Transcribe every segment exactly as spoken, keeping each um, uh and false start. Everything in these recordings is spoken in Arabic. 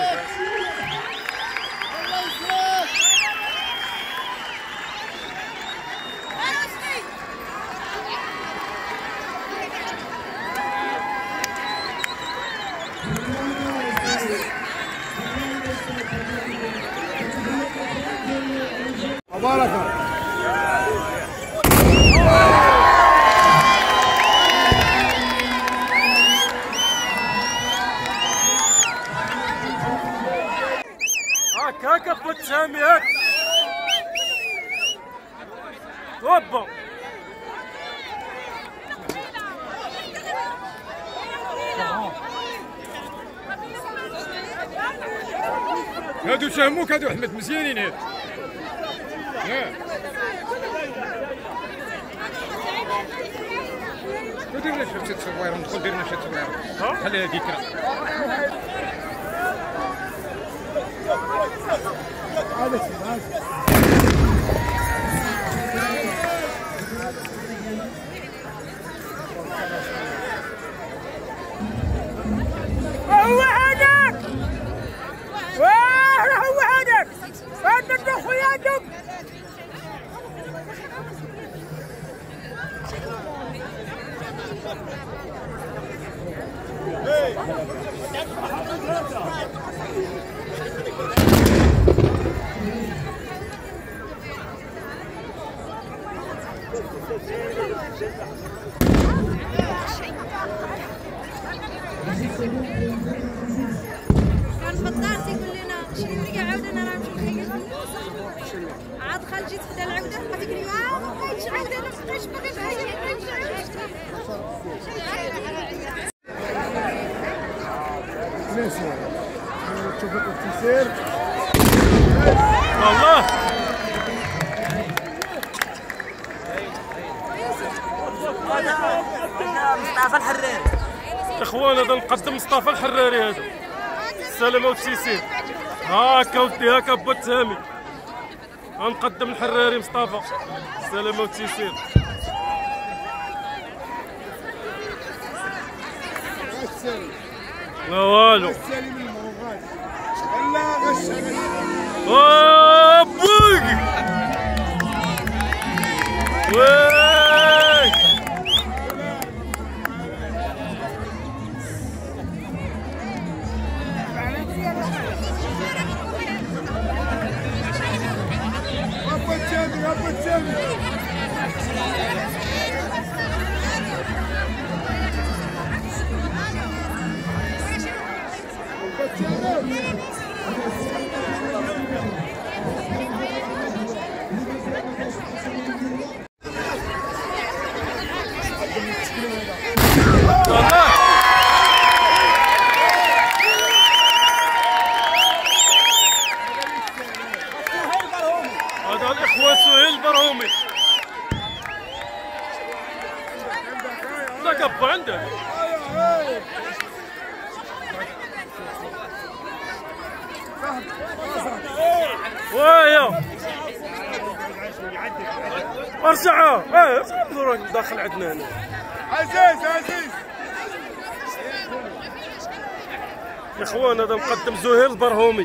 مبارك هكاك ابو سامي هاك هوبا هادو شهموك هادو احمد مزيانين هادو ندير لنا شي تصوير ندخل دير لنا شي تصوير خليها ذكرى هو هذاك واه هو هذاك هذاك خويا دوك كان في الدار تيقول لنا شري لي عاود انا راه نمشي نحيد عاد خالتي جيت خدا العوده بقات تقول لي اه ما بقيتش عاود انا ما بقيتش باغي ماشي تشوفك التيسير والله مصطفى الحراري اخوان هذا نقدم مصطفى الحراري هذا السلامة والتيسير هاكا ودي هاكا با تهامي غنقدم الحراري مصطفى السلامة والتيسير لا والو بوي وي هذا الاخوة سهيل البرهومي لا كبا عندك ويا ارجع اه راك داخل عندنا هنا عزيز عزيز يا اخوان هذا مقدم زهير البرهومي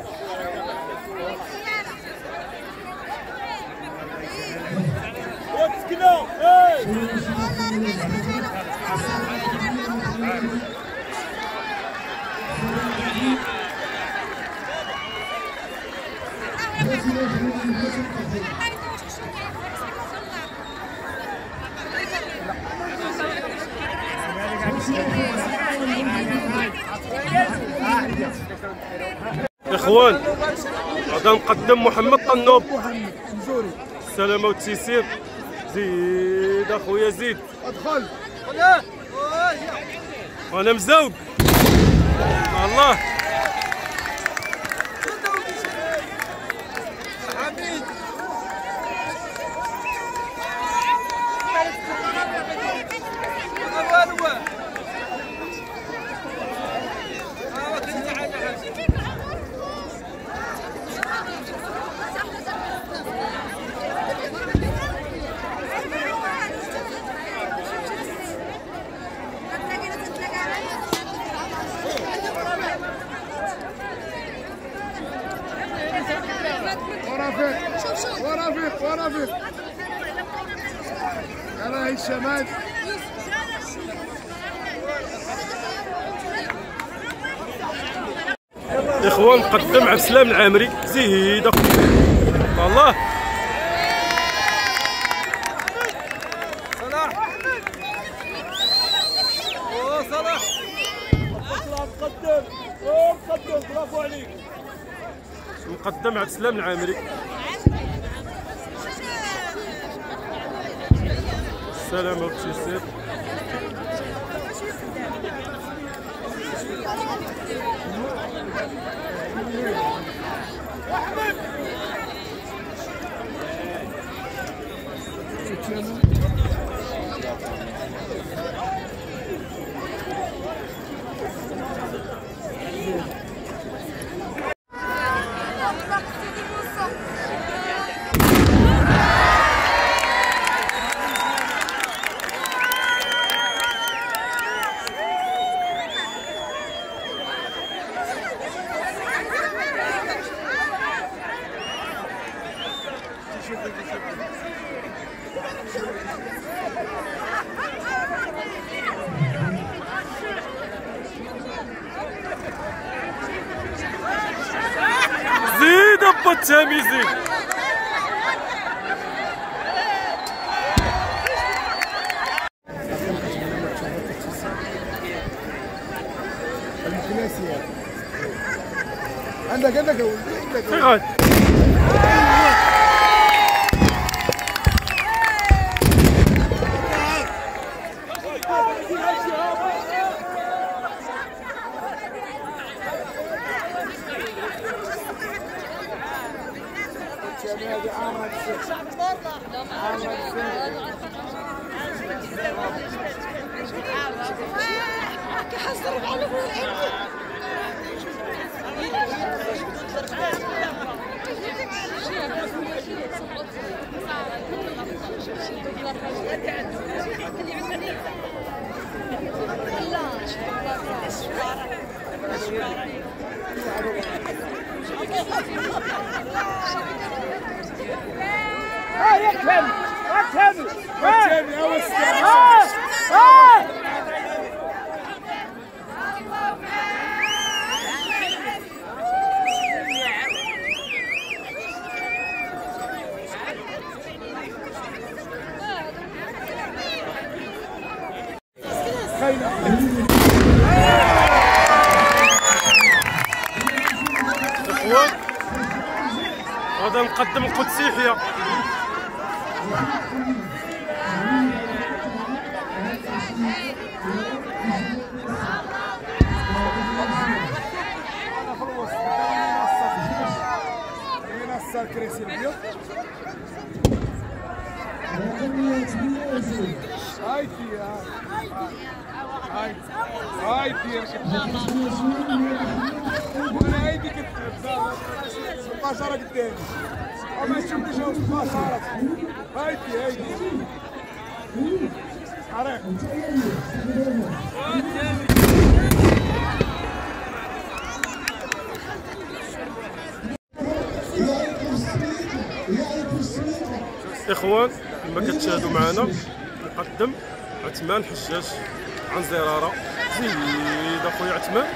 يا اخوان هذا نقدم محمد طنوب السلامة والتيسير زيد اخويا زيد ادخل انا مزوق الله ورفيق ورفيق ورفيق يلا هشام اخوان نقدم عبد السلام العامري زيد والله صلاح او صلاح مقدم او مقدم برافو عليك مقدم عبد السلام العامري السلامة والتيسير زيد ابو التامي زيد عندك عندك عندك في غاد ها يكتم يكتم والتامي هو السلام ها ها اخوان غادا نقدم القدس يحيى ينصر كريسي اليوم هايتي هايتي هايتي وانا هايدي كنت مباشرة قدامي اما تشوفني شوف مباشرة هايتي هايتي عريق اخوان كما كتشاهدوا معنا نقدم عثمان حجاج عن زراره زيد اخويا عثمان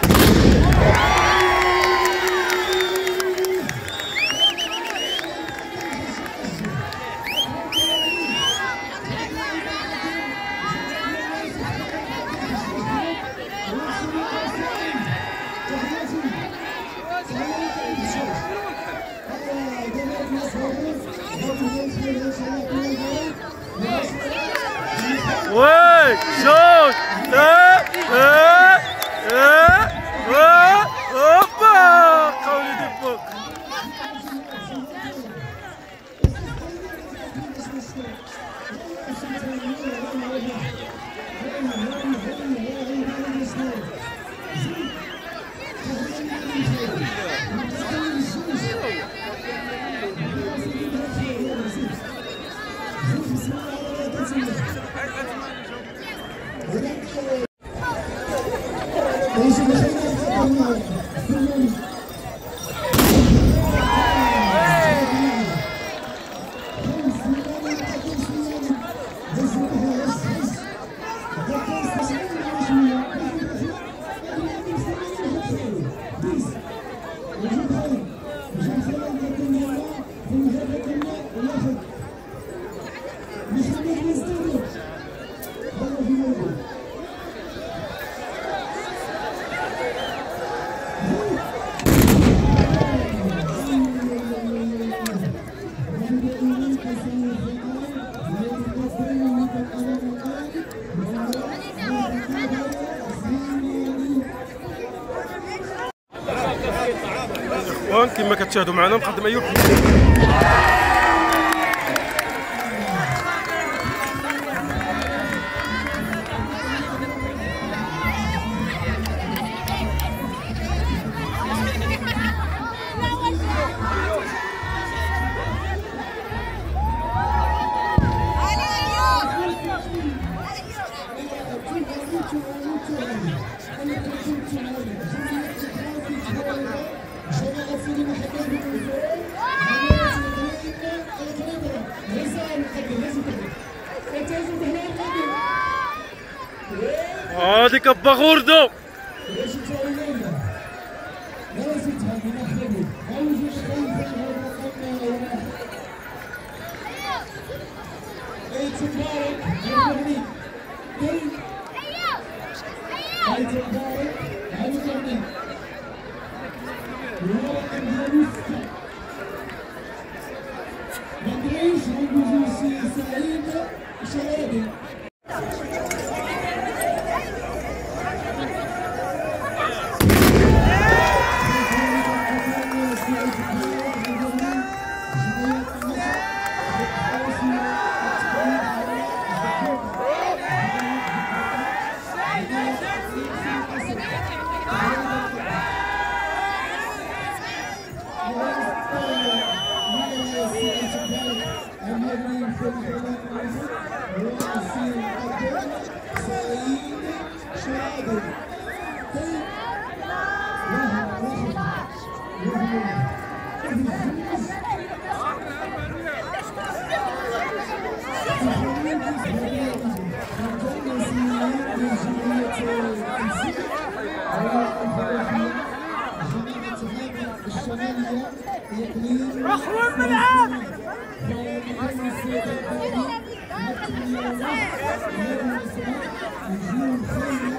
وي جوج لا لا لا اوبا قولي دي فوق طبعا كما كتشاهدوا معنا مقدم ايوب. هادي كبا غوردو اخوان ملعب Thank you.